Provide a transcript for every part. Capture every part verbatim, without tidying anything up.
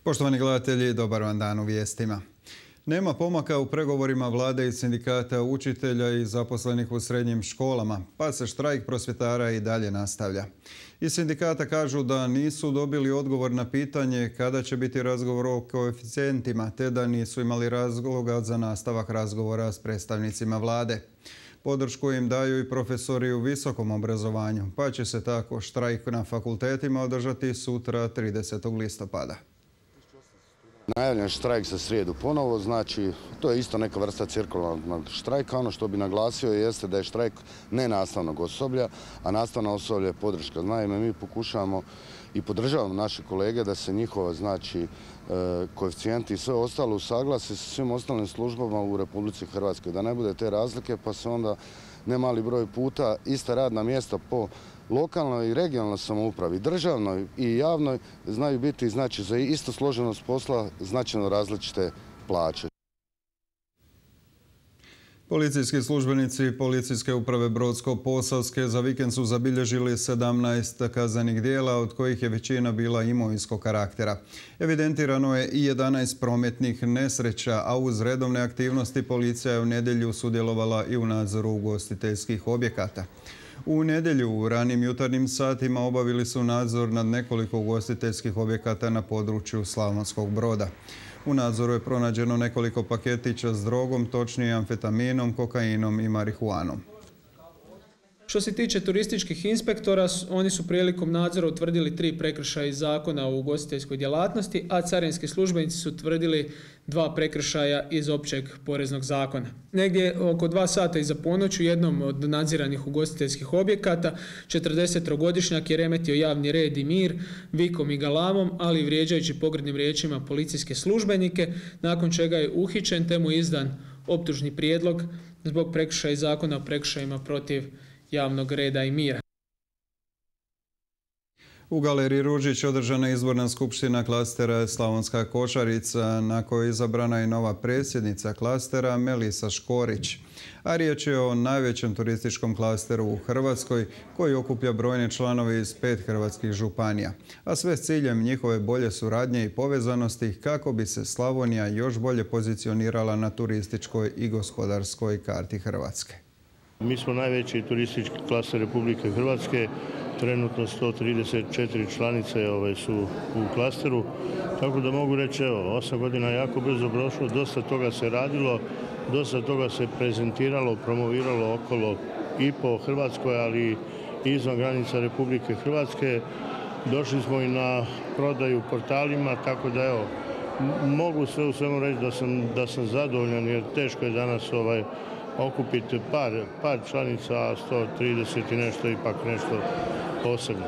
Poštovani gledatelji, dobar vam dan u vijestima. Nema pomaka u pregovorima vlade i sindikata učitelja i zaposlenih u srednjim školama, pa se štrajk prosvjetara i dalje nastavlja. Iz sindikata kažu da nisu dobili odgovor na pitanje kada će biti razgovor o koeficijentima, te da nisu imali razloga za nastavak razgovora s predstavnicima vlade. Podršku im daju i profesori u visokom obrazovanju, pa će se tako štrajk na fakultetima održati sutra tridesetog listopada. Najavljen štrajk za srijedu ponovo, znači to je isto neka vrsta cirkularnog štrajka. Ono što bi naglasio jeste da je štrajk nenastavnog osoblja, a nastavno osoblje je podrška. Naime, mi pokušavamo i podržavamo naše kolege da se njihova znači koeficijenti i sve ostalo usaglasi sa svim ostalim službama u Republici Hrvatskoj. Da ne bude te razlike pa se onda ne mali broj puta ista radna mjesta po lokalnoj i regionalnoj samoupravi, državnoj i javnoj znaju biti znači za istu složenost posla značajno različite plaće. Policijski službenici Policijske uprave Brodsko-posavske za vikend su zabilježili sedamnaest kaznenih djela, od kojih je većina bila imovinskog karaktera. Evidentirano je i jedanaest prometnih nesreća, a uz redovne aktivnosti policija je u nedjelju sudjelovala i u nadzoru ugostiteljskih objekata. U nedjelju u ranim jutarnjim satima obavili su nadzor nad nekoliko ugostiteljskih objekata na području Slavonskog Broda. U nadzoru je pronađeno nekoliko paketića s drogom, točnije amfetaminom, kokainom i marihuanom. Što se tiče turističkih inspektora, oni su prilikom nadzora utvrdili tri prekršaja iz zakona o ugostiteljskoj djelatnosti, a carinski službenici su utvrdili dva prekršaja iz općeg poreznog zakona. Negdje oko dva sata iza ponoći u jednom od nadziranih ugostiteljskih objekata četrdesettrogodišnjak je remetio javni red i mir vikom i galamom, ali i vrijeđajući pogrdnim riječima policijske službenike, nakon čega je uhićen te mu izdan optužni prijedlog zbog prekršaja iz zakona o prekršajima protiv javnog reda i mira. U Galeriji Ružić održana je izborna skupština klastera Slavonska košarica, na kojoj je izabrana i nova predsjednica klastera Melisa Škorić. A riječ je o najvećem turističkom klasteru u Hrvatskoj, koji okuplja brojne članove iz pet hrvatskih županija, a sve s ciljem njihove bolje suradnje i povezanosti kako bi se Slavonija još bolje pozicionirala na turističkoj i gospodarskoj karti Hrvatske. Mi smo najveći turistički klaster Republike Hrvatske, trenutno sto trideset četiri članice ove su u klasteru, tako da mogu reći, evo, osam godina jako brzo prošlo, dosta toga se radilo, dosta toga se prezentiralo, promoviralo okolo i po Hrvatskoj, ali i izvan granica Republike Hrvatske. Došli smo i na prodaju portalima, tako da evo, mogu sve u svemu reći da sam, da sam zadovoljan, jer teško je danas ovaj, okupiti par, par članica, a sto trideset i nešto ipak nešto posebno.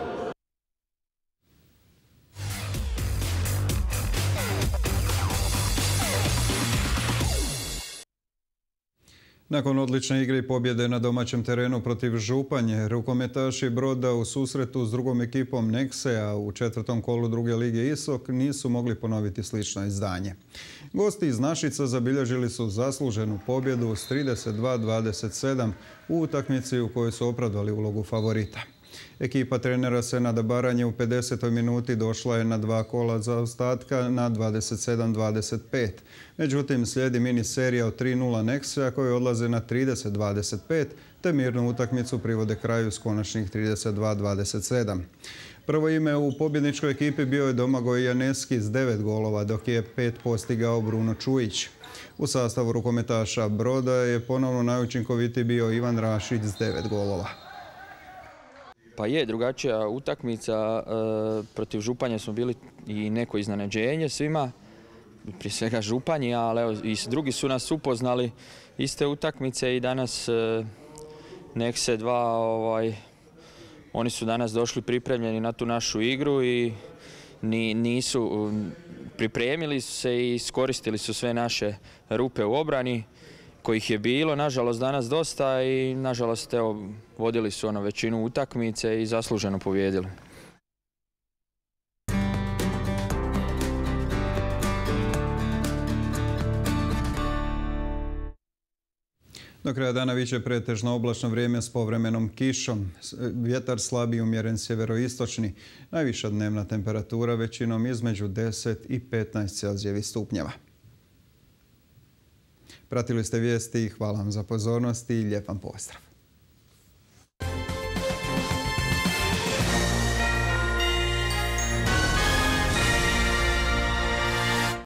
Nakon odlične igre i pobjede na domaćem terenu protiv Županje, rukometaši Broda u susretu s drugom ekipom Neksea u četvrtom kolu druge lige Isok nisu mogli ponoviti slično izdanje. Gosti iz Našica zabilježili su zasluženu pobjedu s trideset dva dvadeset sedam u utakmici u kojoj su opravdali ulogu favorita. Ekipa trenera Senada Baranje u pedesetoj minuti došla je na dva kola zaostatka na dvadeset sedam dvadeset pet. Međutim, slijedi mini serija od tri nula Neksea koji odlaze na trideset dvadeset pet, te mirnu utakmicu privode kraju s konačnih trideset dva dvadeset sedam. Prvo ime u pobjedničkoj ekipi bio je Domagoj Janeski s devet golova, dok je pet postigao Bruno Čujić. U sastavu rukometaša Broda je ponovno najučinkovitiji bio Ivan Rašić s devet golova. Pa je drugačija utakmica, e, protiv Županje smo bili i neko iznenađenje svima, prije svega Županji, ali evo, i drugi su nas upoznali iste utakmice i danas e, Nekse dva, ovaj, oni su danas došli pripremljeni na tu našu igru i ni, nisu, pripremili su se i iskoristili su sve naše rupe u obrani, kojih je bilo, nažalost, danas dosta i, nažalost, evo, vodili su ono većinu utakmice i zasluženo pobijedili. Do kraja dana biće pretežno oblačno vrijeme s povremenom kišom. Vjetar slabiji umjeren sjeveroistočni. Najviša dnevna temperatura većinom između deset i petnaest Celzijevih stupnjeva. Pratili ste vijesti i hvala vam za pozornost i lijep vam pozdrav.